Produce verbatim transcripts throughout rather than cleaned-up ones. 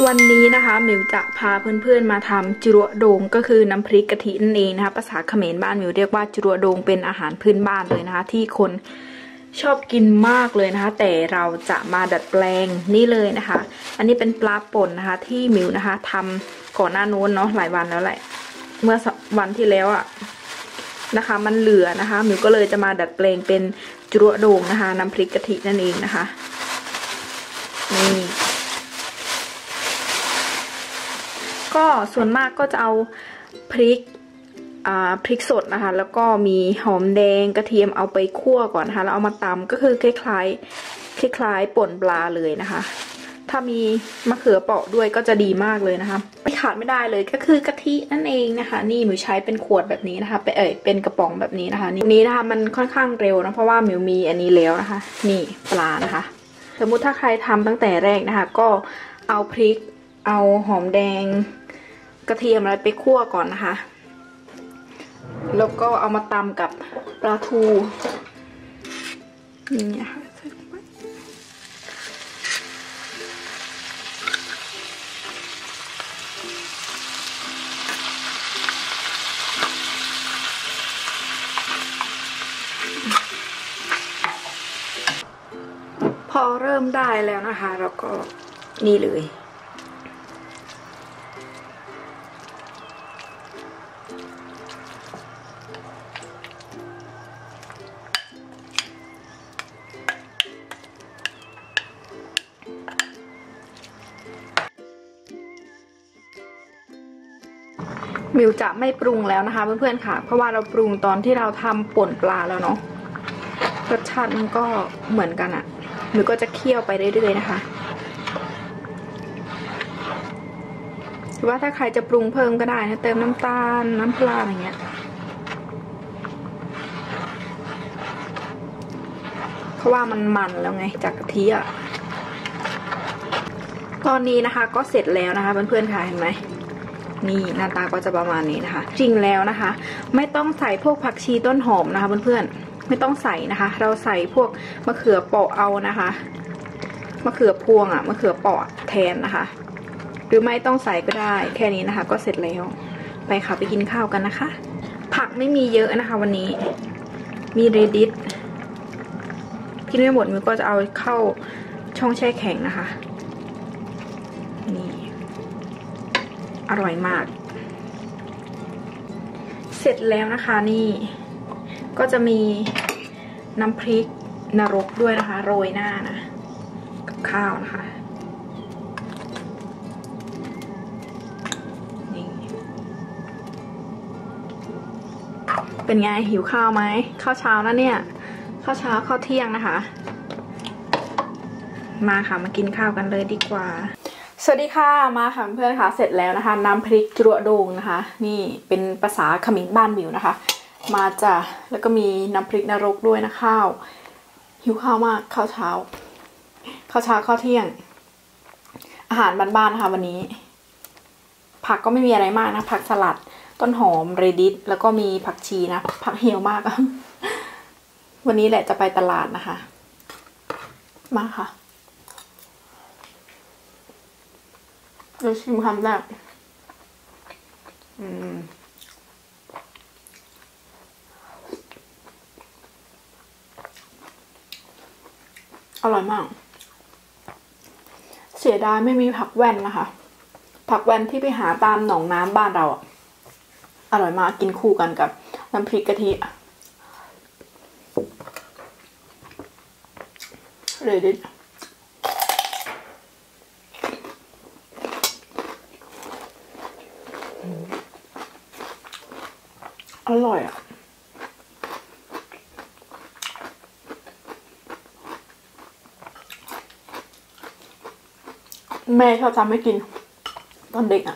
วันนี้นะคะมิวจะพาเพื่อนๆมาทำจุรโดงก็คือน้ำพริกกะทินั่นเองนะคะภาษาเขมรบ้านมิวเรียกว่าจุรโดงเป็นอาหารพื้นบ้านเลยนะคะที่คนชอบกินมากเลยนะคะแต่เราจะมาดัดแปลงนี่เลยนะคะอันนี้เป็นปลาป่นนะคะที่มิวนะคะทำก่อนหน้านู้นเนาะหลายวันแล้วแหละเมื่อวันที่แล้วอะนะคะมันเหลือนะคะมิวก็เลยจะมาดัดแปลงเป็นจุรโดงนะคะน้ำพริกกะทินั่นเองนะคะนี่ก็ส่วนมากก็จะเอาพริกอ่าพริกสดนะคะแล้วก็มีหอมแดงกระเทียมเอาไปคั่วก่อนนะคะแล้วเอามาตำก็คือคล้ายๆคล้ายๆป่นปลาเลยนะคะถ้ามีมะเขือเปราะด้วยก็จะดีมากเลยนะคะไม่ขาดไม่ได้เลยก็คือกะทินั่นเองนะคะนี่มิวใช้เป็นขวดแบบนี้นะคะไปเอ่ยเป็นกระป๋องแบบนี้นะคะนี้นะคะมันค่อนข้างเร็วนะเพราะว่ามิวมีอันนี้แล้วนะคะนี่ปลานะคะสมมุติถ้าใครทำตั้งแต่แรกนะคะก็เอาพริกเอาหอมแดงกระเทียมอะไรไปคั่วก่อนนะคะแล้วก็เอามาตำกับปลาทูนี่ค่ะพอเริ่มได้แล้วนะคะแล้วก็นี่เลยมิวจะไม่ปรุงแล้วนะคะเพื่อนๆค่ะเพราะว่าเราปรุงตอนที่เราทำป่นปลาแล้วเนาะรสชาติมันก็เหมือนกันอะมิวก็จะเคี่ยวไปเรื่อยๆนะคะหรือว่าถ้าใครจะปรุงเพิ่มก็ได้นะเติมน้ำตาลน้ำปลาอะไรเงี้ยเพราะว่ามันมันแล้วไงจากกะทิอะตอนนี้นะคะก็เสร็จแล้วนะคะเพื่อนๆค่ะเห็นไหมนี่หน้าตาก็จะประมาณนี้นะคะจริงแล้วนะคะไม่ต้องใส่พวกผักชีต้นหอมนะคะเพื่อนๆไม่ต้องใส่นะคะเราใส่พวกมะเขือเปราะเอานะคะมะเขือพวงอ่ะมะเขือเปราะแทนนะคะหรือไม่ต้องใส่ก็ได้แค่นี้นะคะก็เสร็จแล้วไปค่ะไปกินข้าวกันนะคะผักไม่มีเยอะนะคะวันนี้มีเรดิสกินไม่หมดมิวก็จะเอาเข้าช่องแช่แข็งนะคะนี่อร่อยมากเสร็จแล้วนะคะนี่ก็จะมีน้ำพริกนรกด้วยนะคะโรยหน้านะกับข้าวนะคะนี่เป็นไงหิวข้าวไหมข้าวเช้านะเนี่ยข้าวเช้าข้าวเที่ยงนะคะมาค่ะมากินข้าวกันเลยดีกว่าสวัสดีค่ะมาค่ะเพื่อนค่ะเสร็จแล้วนะคะน้ำพริกจุรโดงนะคะนี่เป็นภาษาเขมรบ้านมิวนะคะมาจ้ะแล้วก็มีน้ำพริกนรกด้วยนะข้าวหิวข้าวมากข้าวเช้าข้าวเช้าข้าวเที่ยงอาหารบ้านๆนะคะวันนี้ผักก็ไม่มีอะไรมากนะผักสลัดต้นหอมเรดิสแล้วก็มีผักชีนะผักเหี่ยวมากวันนี้แหละจะไปตลาดนะคะมาค่ะเราชิมคำแรกอืมอร่อยมากเสียดายไม่มีผักแว่นนะคะผักแว่นที่ไปหาตามหนองน้ำบ้านเราอ่ะอร่อยมากกินคู่กันกับน้ำพริกกะทิเลยดิอร่อยอ่ะแม่ชอบทำให้กินตอนเด็กอ่ะ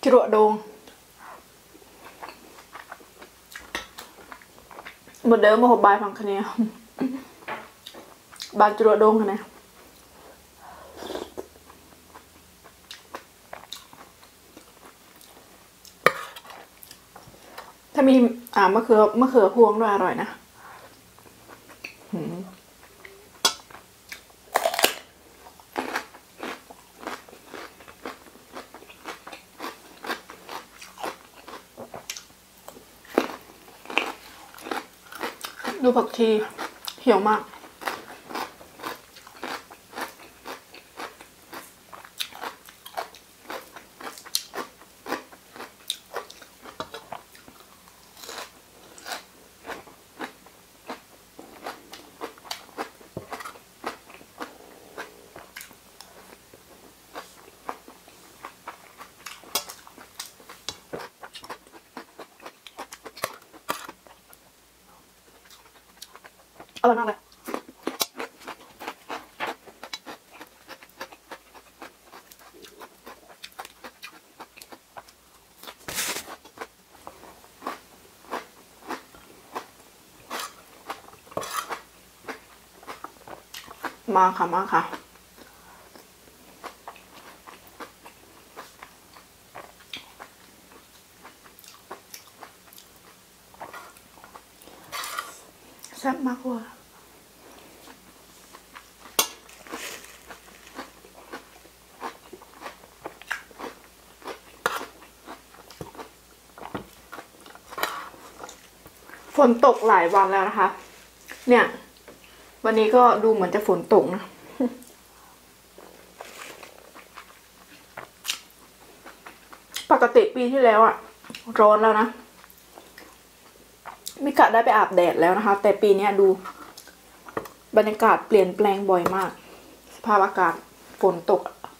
จรวดโดงหมดเดิมมาหกใบฟังคะแนนบางจรวดโดงคะแนนถ้ามีอ่ามะเขือมะเขือพวงด้วยอร่อยนะดูผักชีเหี่ยวมากอร่อยมากเลยมาค่ะมาค่ะแซ่บมากเลยฝนตกหลายวันแล้วนะคะเนี่ยวันนี้ก็ดูเหมือนจะฝนตกนะปกติปีที่แล้วอะร้อนแล้วนะมิกะได้ไปอาบแดดแล้วนะคะแต่ปีนี้ดูบรรยากาศเปลี่ยนแปลงบ่อยมากสภาพอากาศฝนตก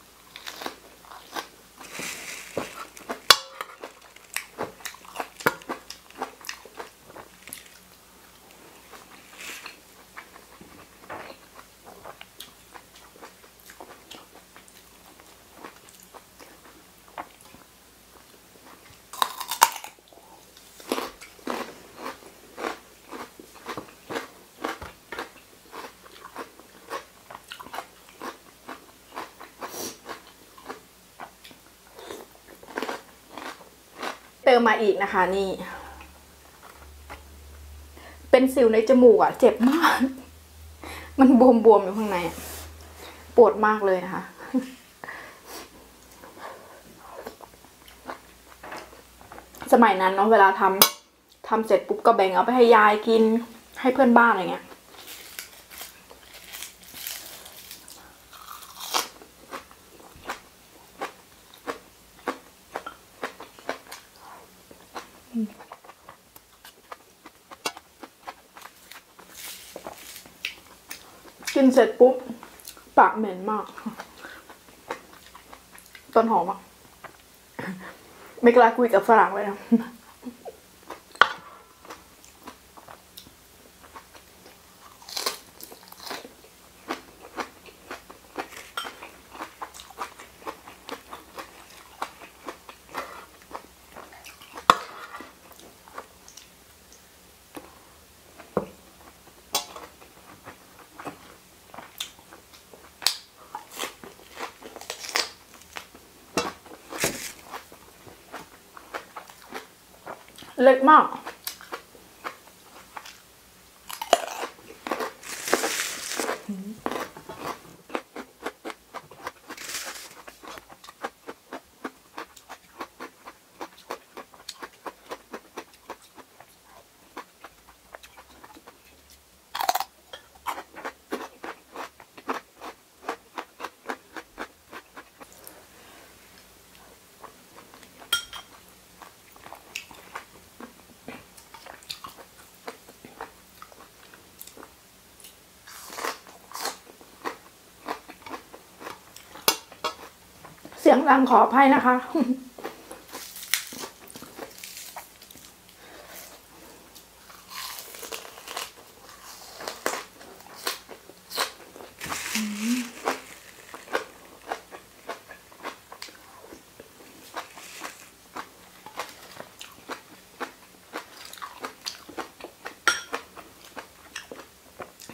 เติมมาอีกนะคะนี่เป็นสิวในจมูกอ่ะเจ็บมากมันบวมๆอยู่ข้างในปวดมากเลยนะคะสมัยนั้นเนาะเวลาทำทำเสร็จปุ๊บก็แบ่งเอาไปให้ยายกินให้เพื่อนบ้านอะไรเงี้ยกินเสร็จปุ๊บปากเหม็นมากต้นหอมอ่ะไม่กล้าคุยกับฝรั่งเลยนะเล็กมากเสียงดังขออภัยนะคะ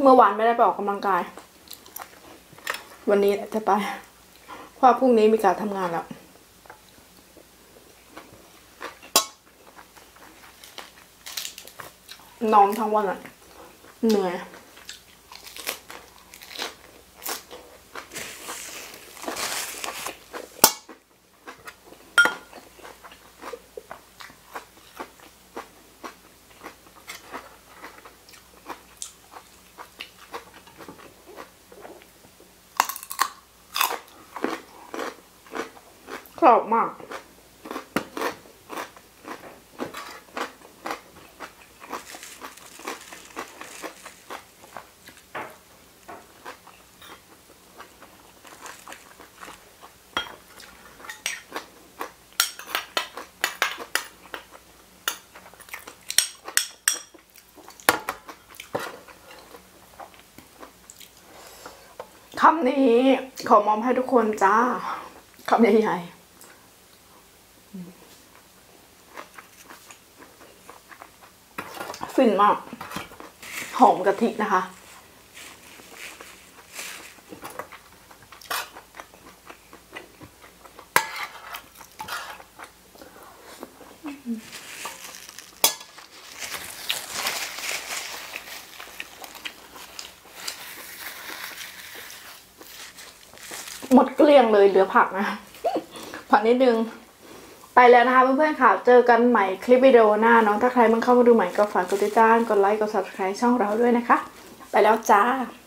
เมื่อวานไม่ได้ไปออกกำลังกายวันนี้จะไปเพราะพรุ่งนี้มีการทำงานแล้วนอนทั้งวันอ่ะเหนื่อยกรอบมากคำนี้ขอมอบให้ทุกคนจ้าคำใหญ่ๆฟินมากหอมกะทินะคะหมดเกลี้ยงเลยเหลือผักนะผักนิดนึงไปแล้วนะคะเพื่อนๆค่ะเจอกันใหม่คลิปวิดีโอหน้าเนาะถ้าใครมันเข้ามาดูใหม่ก็ฝากกดติดตามกดไลค์กด ซับสไครบ์ ช่องเราด้วยนะคะไปแล้วจ้า